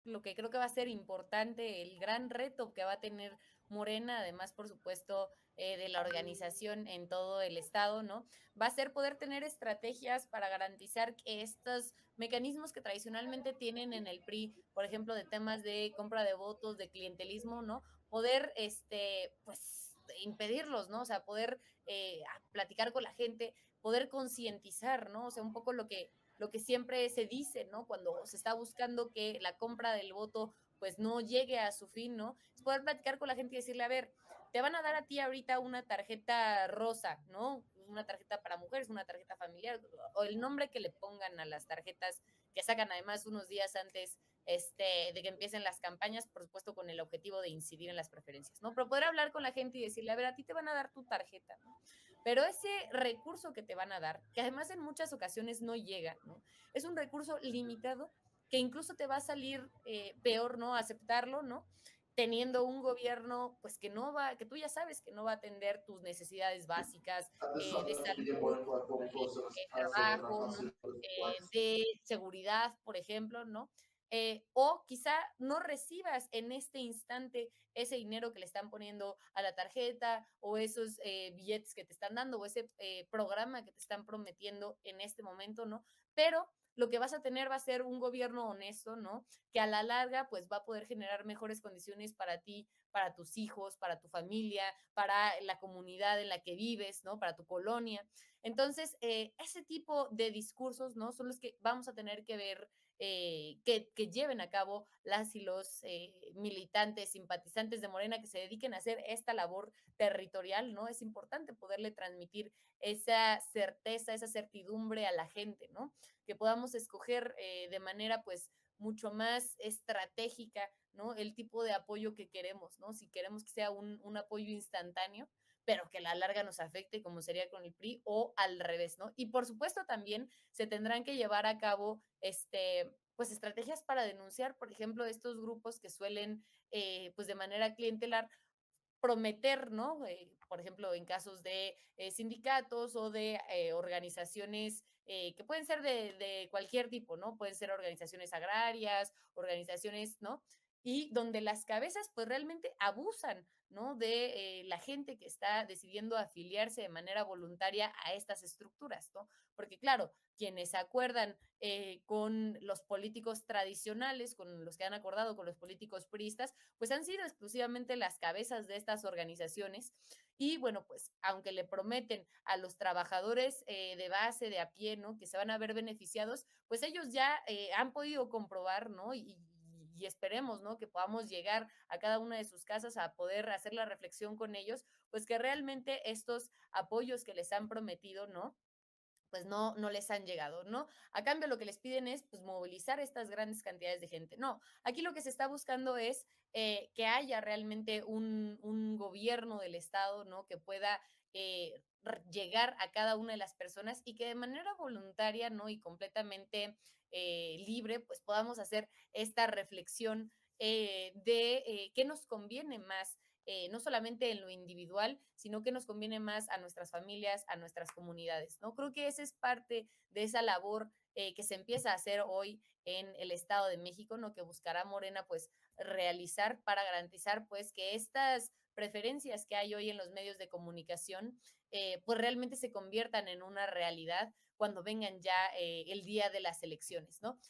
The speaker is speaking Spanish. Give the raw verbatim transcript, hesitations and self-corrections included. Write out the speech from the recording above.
lo que creo que va a ser importante, el gran reto que va a tener Morena, además, por supuesto, eh, de la organización en todo el estado, ¿no? Va a ser poder tener estrategias para garantizar que estos mecanismos que tradicionalmente tienen en el P R I, por ejemplo, de temas de compra de votos, de clientelismo, ¿no? Poder, este, pues, impedirlos, ¿no? O sea, poder eh, platicar con la gente, poder concientizar, ¿no? O sea, un poco lo que, lo que siempre se dice, ¿no? Cuando se está buscando que la compra del voto pues no llegue a su fin, ¿no? Es poder platicar con la gente y decirle, a ver, te van a dar a ti ahorita una tarjeta rosa, ¿no? Una tarjeta para mujeres, una tarjeta familiar, o el nombre que le pongan a las tarjetas que sacan además unos días antes este, de que empiecen las campañas, por supuesto con el objetivo de incidir en las preferencias, ¿no? Pero poder hablar con la gente y decirle, a ver, a ti te van a dar tu tarjeta, ¿no? Pero ese recurso que te van a dar, que además en muchas ocasiones no llega, ¿no? Es un recurso limitado que incluso te va a salir eh, peor, ¿no? Aceptarlo, ¿no? Teniendo un gobierno, pues que no va, que tú ya sabes que no va a atender tus necesidades básicas eh, de salud, de trabajo, ¿no? Eh, de seguridad, por ejemplo, ¿no? Eh, o quizá no recibas en este instante ese dinero que le están poniendo a la tarjeta o esos eh, billetes que te están dando o ese eh, programa que te están prometiendo en este momento, ¿no? Pero lo que vas a tener va a ser un gobierno honesto, ¿no? Que a la larga pues va a poder generar mejores condiciones para ti, para tus hijos, para tu familia, para la comunidad en la que vives, ¿no? Para tu colonia. Entonces, eh, ese tipo de discursos, ¿no? Son los que vamos a tener que ver eh, que, que, lleven a cabo las y los eh, militantes, simpatizantes de Morena que se dediquen a hacer esta labor territorial, ¿no? Es importante poderle transmitir esa certeza, esa certidumbre a la gente, ¿no? Que podamos escoger eh, de manera, pues, mucho más estratégica, ¿no? El tipo de apoyo que queremos, ¿no? Si queremos que sea un, un apoyo instantáneo, pero que a la larga nos afecte, como sería con el P R I, o al revés, ¿no? Y por supuesto también se tendrán que llevar a cabo, este, pues, estrategias para denunciar, por ejemplo, estos grupos que suelen, eh, pues, de manera clientelar, prometer, ¿no? Eh, por ejemplo, en casos de eh, sindicatos o de eh, organizaciones eh, que pueden ser de, de, cualquier tipo, ¿no? Pueden ser organizaciones agrarias, organizaciones, ¿no? Y donde las cabezas pues realmente abusan, ¿no? De eh, la gente que está decidiendo afiliarse de manera voluntaria a estas estructuras, ¿no? Porque claro, quienes se acuerdan eh, con los políticos tradicionales, con los que han acordado con los políticos priistas, pues han sido exclusivamente las cabezas de estas organizaciones. Y bueno, pues aunque le prometen a los trabajadores eh, de base, de a pie, ¿no? Que se van a ver beneficiados, pues ellos ya eh, han podido comprobar, ¿no? Y, y esperemos, ¿no? Que podamos llegar a cada una de sus casas a poder hacer la reflexión con ellos, pues que realmente estos apoyos que les han prometido, ¿no? Pues no, no les han llegado, ¿no? A cambio lo que les piden es pues movilizar estas grandes cantidades de gente. No, aquí lo que se está buscando es eh, que haya realmente un, un, gobierno del Estado, ¿no? Que pueda eh, llegar a cada una de las personas y que de manera voluntaria, ¿no? Y completamente eh, libre, pues podamos hacer esta reflexión eh, de eh, qué nos conviene más eh, no solamente en lo individual, sino que nos conviene más a nuestras familias, a nuestras comunidades, ¿no? Creo que esa es parte de esa labor eh, que se empieza a hacer hoy en el Estado de México, ¿no? Que buscará Morena, pues, realizar para garantizar, pues, que estas preferencias que hay hoy en los medios de comunicación, eh, pues realmente se conviertan en una realidad cuando vengan ya eh, el día de las elecciones, ¿no?